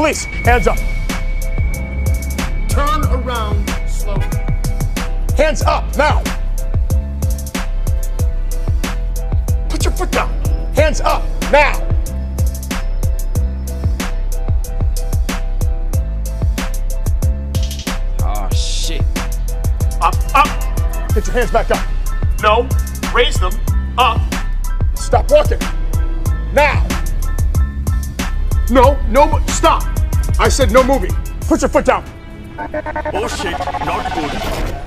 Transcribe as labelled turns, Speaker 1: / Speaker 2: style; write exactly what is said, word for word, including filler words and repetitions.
Speaker 1: Police, hands up.
Speaker 2: Turn around slowly.
Speaker 1: Hands up, now. Put your foot down. Hands up, now.
Speaker 3: Oh, shit.
Speaker 2: Up, up.
Speaker 1: Get your hands back up.
Speaker 2: No, raise them. Up.
Speaker 1: Stop walking. Now.
Speaker 2: No, no, stop.
Speaker 1: I said no moving. Put your foot down.
Speaker 2: Oh shit, not good.